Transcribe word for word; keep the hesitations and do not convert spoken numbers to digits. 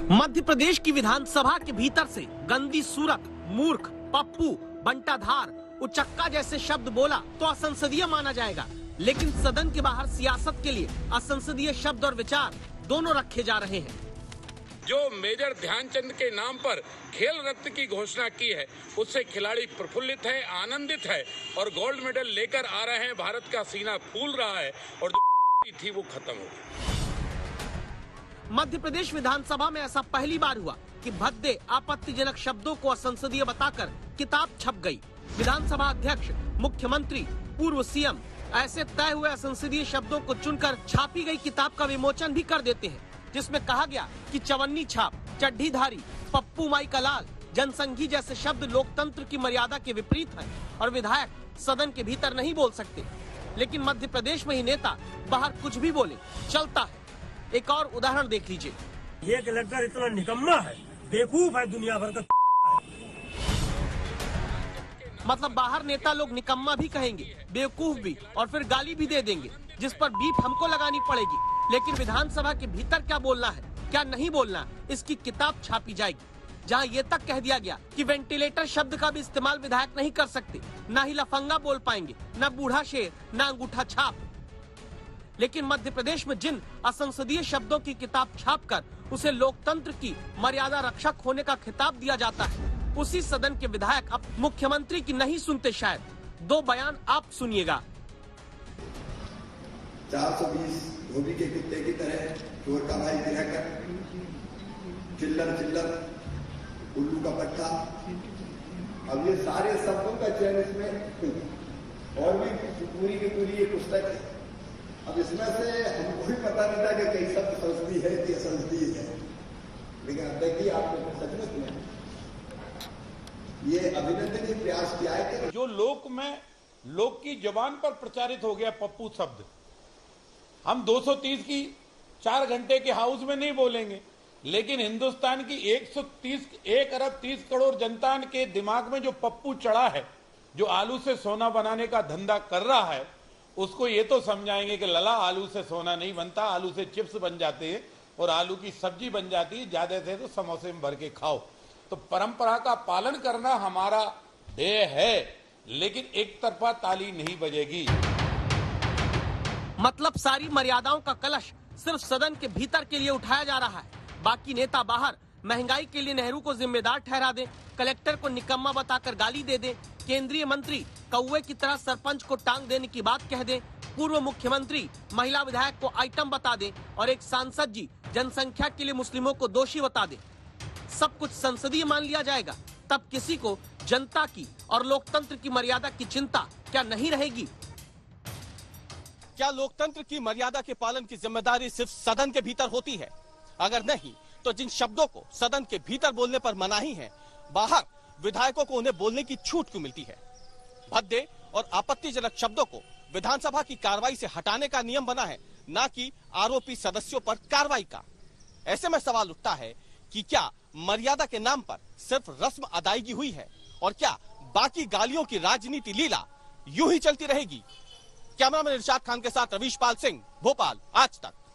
मध्य प्रदेश की विधानसभा के भीतर से गंदी सूरत, मूर्ख, पप्पू, बंटाधार, उचक्का जैसे शब्द बोला तो असंसदीय माना जाएगा, लेकिन सदन के बाहर सियासत के लिए असंसदीय शब्द और विचार दोनों रखे जा रहे हैं। जो मेजर ध्यानचंद के नाम पर खेल रत्न की घोषणा की है, उससे खिलाड़ी प्रफुल्लित है, आनंदित है और गोल्ड मेडल लेकर आ रहे हैं। भारत का सीना फूल रहा है और जो थी वो खत्म हो गई। मध्य प्रदेश विधानसभा में ऐसा पहली बार हुआ कि भद्दे आपत्तिजनक शब्दों को असंसदीय बताकर किताब छप गई। विधानसभा अध्यक्ष, मुख्यमंत्री, पूर्व सीएम ऐसे तय हुए असंसदीय शब्दों को चुनकर छापी गई किताब का विमोचन भी कर देते हैं, जिसमें कहा गया कि चवन्नी छाप, चड्ढीधारी, पप्पू माई का लाल, जनसंघी जैसे शब्द लोकतंत्र की मर्यादा के विपरीत हैं और विधायक सदन के भीतर नहीं बोल सकते। लेकिन मध्य प्रदेश में ही नेता बाहर कुछ भी बोले चलता है। एक और उदाहरण देख लीजिए। ये कलेक्टर इतना निकम्मा है, बेवकूफ है, दुनिया भर का मतलब बाहर नेता लोग निकम्मा भी कहेंगे, बेवकूफ भी और फिर गाली भी दे देंगे, जिस पर बीप हमको लगानी पड़ेगी। लेकिन विधानसभा के भीतर क्या बोलना है, क्या नहीं बोलना, इसकी किताब छापी जाएगी, जहां ये तक कह दिया गया कि वेंटिलेटर शब्द का भी इस्तेमाल विधायक नहीं कर सकते, न ही लफंगा बोल पाएंगे, न बूढ़ा शेर, न अंगूठा छाप। लेकिन मध्य प्रदेश में जिन असंसदीय शब्दों की किताब छापकर उसे लोकतंत्र की मर्यादा रक्षक होने का खिताब दिया जाता है, उसी सदन के विधायक अब मुख्यमंत्री की नहीं सुनते। शायद दो बयान आप सुनिएगा। चार सौ बीस धोबी के कुत्ते की तरह चोर का भाई गिरा कर, चिल्लर चिल्लर, उल्लू का पट्टा, अब ये सारे शब्दों का चयन इसमें और भी पूरी की पूरी ये पुस्तक है। अब इसमें से हमको भी पता नहीं था कि कई शब्द संसदीय है कि असंसदीय है, लेकिन अब देखिए आपको सचमुच में ये अभिनंदनीय प्रयास किया है कि जो लोक में लोक की जबान पर प्रचारित हो गया पप्पू शब्द, हम दो सौ तीस की चार घंटे के हाउस में नहीं बोलेंगे, लेकिन हिंदुस्तान की एक सौ तीस एक अरब तीस करोड़ जनता के दिमाग में जो पप्पू चढ़ा है, जो आलू से सोना बनाने का धंधा कर रहा है, उसको ये तो समझाएंगे कि लला आलू से सोना नहीं बनता, आलू से चिप्स बन जाते हैं और आलू की सब्जी बन जाती है, ज्यादा थे तो समोसे में भर के खाओ। तो परंपरा का पालन करना हमारा ध्येय है, लेकिन एक तरफा ताली नहीं बजेगी। मतलब सारी मर्यादाओं का कलश सिर्फ सदन के भीतर के लिए उठाया जा रहा है, बाकी नेता बाहर महंगाई के लिए नेहरू को जिम्मेदार ठहरा दे, कलेक्टर को निकम्मा बताकर गाली दे दे, केंद्रीय मंत्री कौवे की तरह सरपंच को टांग देने की बात कह दे, पूर्व मुख्यमंत्री महिला विधायक को आइटम बता दे और एक सांसद जी जनसंख्या के लिए मुस्लिमों को दोषी बता दे। सब कुछ संसदीय मान लिया जाएगा, तब किसी को जनता की और लोकतंत्र की मर्यादा की चिंता क्या नहीं रहेगी? क्या लोकतंत्र की मर्यादा के पालन की जिम्मेदारी सिर्फ सदन के भीतर होती है? अगर नहीं तो जिन शब्दों को सदन के भीतर बोलने पर मनाही है, बाहर विधायकों को उन्हें बोलने की छूट क्यों मिलती है? भद्दे और आपत्तिजनक शब्दों को विधानसभा की कार्रवाई से हटाने का नियम बना है, न कि आरोपी सदस्यों पर कार्रवाई का। ऐसे में सवाल उठता है कि क्या मर्यादा के नाम पर सिर्फ रस्म अदायगी हुई है और क्या बाकी गालियों की राजनीति लीला यूं ही चलती रहेगी? कैमरामैन इरशाद खान के साथ रवीश पाल सिंह, भोपाल, आज तक।